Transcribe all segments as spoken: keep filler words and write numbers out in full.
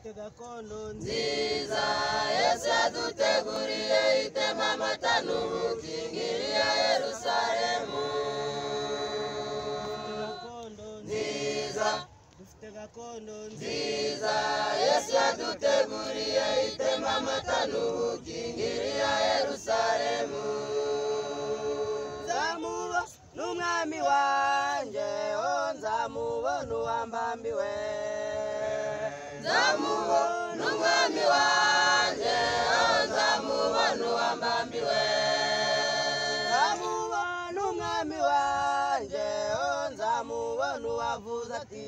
dufite gakondo nziza Yesu yaduteguriye itema amata n'ubuki ya Yerusalemu nziza dufite gakondo nziza Yesu yaduteguriye itema amata n'ubuki ya Yerusalemu nzamuba n'umwami wanjye oh nzamubona uwambambiwe nzamubona umwami wanjye oh nzamubona uwambambiwe nzamubona umwami wanjye oh nzamubona uwavuze ati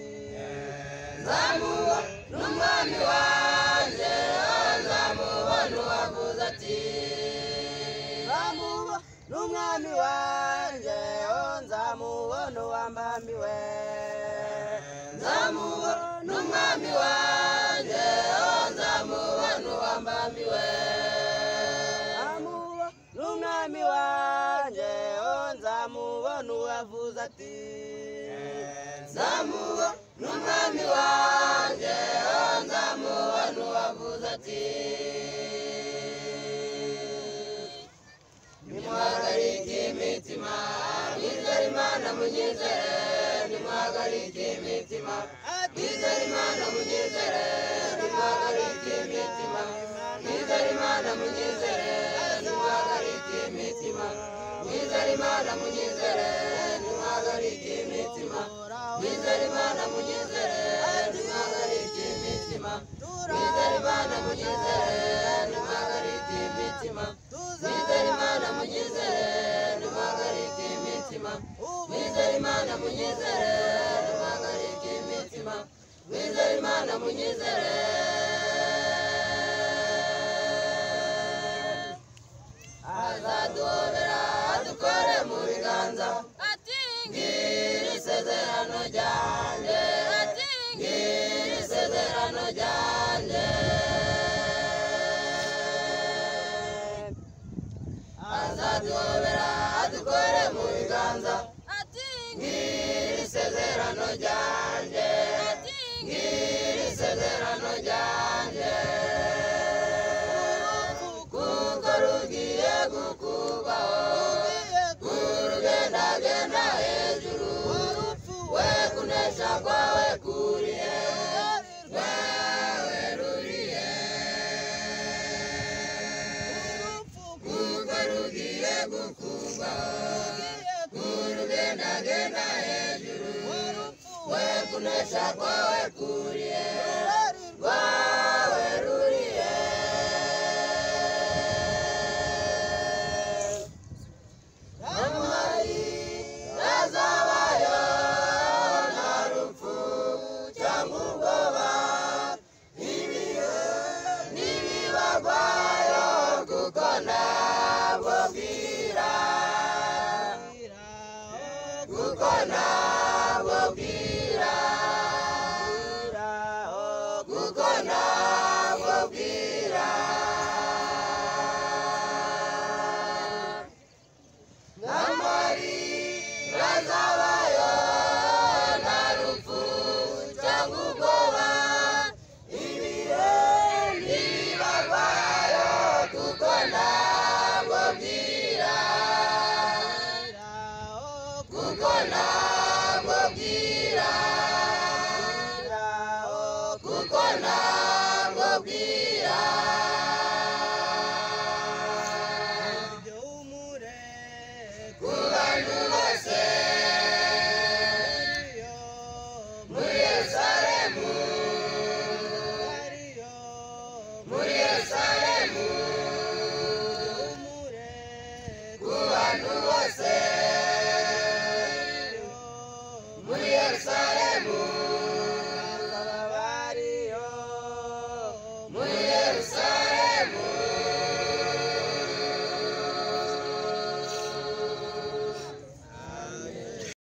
nzamubona umwami wanjye oh nzamubona uwavuze ati nzamubona n'umwami wanjye oh nzamubona uwambambiwe nzamubona umwami wanjye oh nzamubona uwambambiwe nzamubona n'umwami wanjye oh nzamubona uwavuze ati nzamubona umwami wanjye oh nzamubona uwavuze ati nimuhagarike imitima mwizere Imana munyizere nimuhagarike imitima mwizere Imana munyizere nimuhagarike imitima mwizere Imana munyizere nimuhagarike imitima mwizere Imana munyizere nimuhagarike imitima mwizere Imana munyizere nimuhagarike imitima mwizere Imana munyizere nimuhagarike imitima mwizere Imana munyizere nimuhagarike imitima mwizere Imana munyizere nimuhagarike imitima mwizere Imana munyizere azaduhobera adukore mu biganza ngiri isezerano ryanjye ngiri isezerano ryanjye azaduhobera adukore mu biganza ngiri isezerano ryanjye ngiri isezerano ryanjye kuko rugiye gukurwaho kurugendagenda hejuru we kunesha kwawe kurihe rwawe rurihe kuko rugiye gukurwaho kurugendagenda hejuru we kunesha kwawe kurihe rwawe rurihe amari azabayo nta rupfu cyangwa ubwoba ibihe ntibibagwayo kuko ntabwo bwira kuko ntabwo bwira kuko ntabwo bwira amarira azabayo nta rupfu cyangwa ubwoba ibihe ntibibagwayo kuko ntabwo bwira kuko ntabwo bwira kuko ntabwo